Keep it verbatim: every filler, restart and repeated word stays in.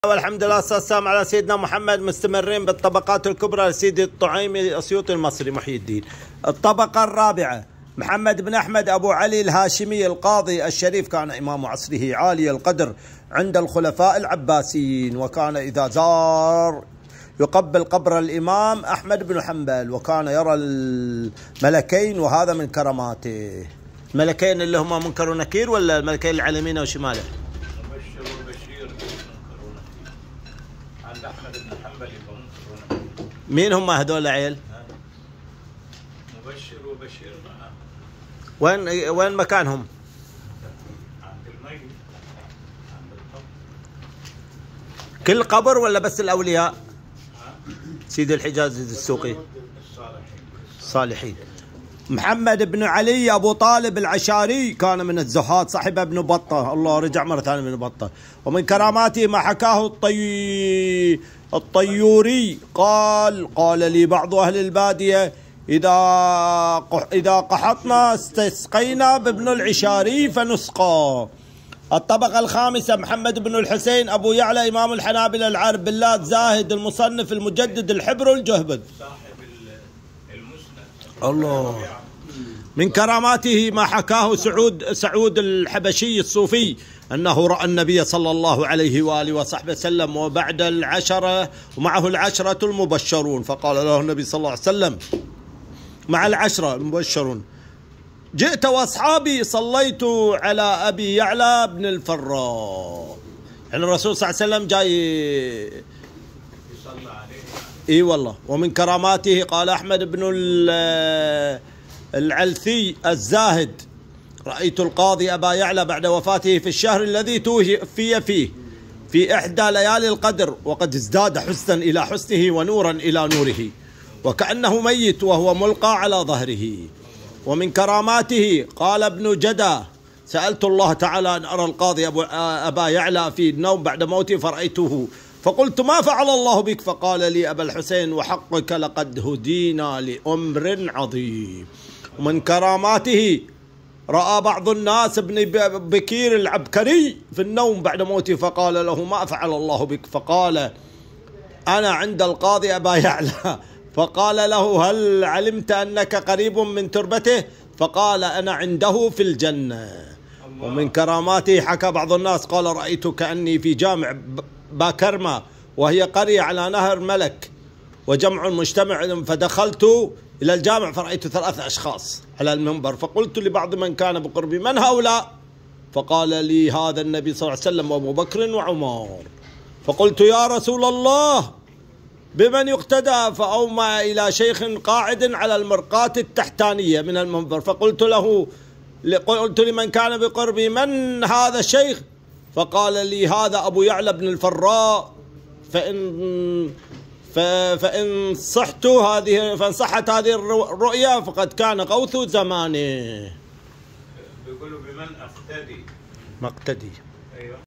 والحمد لله والسلام على سيدنا محمد. مستمرين بالطبقات الكبرى لسيدي الطعيمي أسيوطي المصري محي الدين. الطبقة الرابعة محمد بن أحمد أبو علي الهاشمي القاضي الشريف، كان إمام عصره عالي القدر عند الخلفاء العباسيين، وكان إذا زار يقبل قبر الإمام أحمد بن حنبل، وكان يرى الملكين وهذا من كراماته. الملكين اللي هما منكر ونكير ولا الملكين العلمين وشماله؟ مبشر وبشير منكر ونكير. عند أحمد بن حنبل يبقى منكر ونكير. مين هم هذول العيل؟ مبشر وبشير معه. وين وين مكانهم؟ عند الميت، عند القبر. كل قبر ولا بس الأولياء؟ سيد الحجاز السوقي الصالحين. الصالحين. محمد بن علي أبو طالب العشاري كان من الزهاد، صاحب ابن بطة، الله رجع مرة ثانية من بطة. ومن كراماته ما حكاه الطي... الطيوري قال قال لي بعض أهل البادية إذا قح... إذا قحطنا استسقينا بابن العشاري فنسقى. الطبقة الخامسة محمد بن الحسين أبو يعلى إمام الحنابلة العارف بالله زاهد المصنف المجدد الحبر الجهبذ، صاحب المسند. الله. من كراماته ما حكاه سعود سعود الحبشي الصوفي أنه رأى النبي صلى الله عليه وآله وصحبه وسلم وبعد العشرة ومعه العشرة المبشرون، فقال له النبي صلى الله عليه وسلم مع العشرة المبشرون: جئت وأصحابي صليت على أبي يعلى بن الفراء. يعني الرسول صلى الله عليه وسلم جاي يصلى عليه. اي والله. ومن كراماته قال أحمد بن العلثي الزاهد: رأيت القاضي أبا يعلى بعد وفاته في الشهر الذي توفي فيه في إحدى ليالي القدر، وقد ازداد حسنا إلى حسنه ونورا إلى نوره، وكأنه ميت وهو ملقى على ظهره. ومن كراماته قال ابن جدة: سألت الله تعالى أن أرى القاضي أبو أبا يعلى في النوم بعد موته فرأيته، فقلت: ما فعل الله بك؟ فقال لي: أبا الحسين وحقك لقد هدينا لأمر عظيم. ومن كراماته رأى بعض الناس ابن بكير العبكري في النوم بعد موته، فقال له: ما فعل الله بك؟ فقال: أنا عند القاضي أبا يعلى. فقال له: هل علمت أنك قريب من تربته؟ فقال: أنا عنده في الجنة. ومن كراماته حكى بعض الناس قال: رأيت كأني في جامع باكرمة وهي قرية على نهر ملك وجمع مجتمع، فدخلت إلى الجامع فرأيت ثلاثة أشخاص على المنبر، فقلت لبعض من كان بقربي: من هؤلاء؟ فقال لي: هذا النبي صلى الله عليه وسلم وأبو بكر وعمر. فقلت: يا رسول الله بمن يقتدى؟ فأومى إلى شيخ قاعد على المرقاة التحتانية من المنبر، فقلت له قلت لمن كان بقربي: من هذا الشيخ؟ فقال لي: هذا أبو يعلى بن الفراء، فإن فإن صحت هذه فإن صحت هذه الرؤيا فقد كان غوث زمانه. بيقولوا بمن أقتدي؟ مقتدي. أيوه.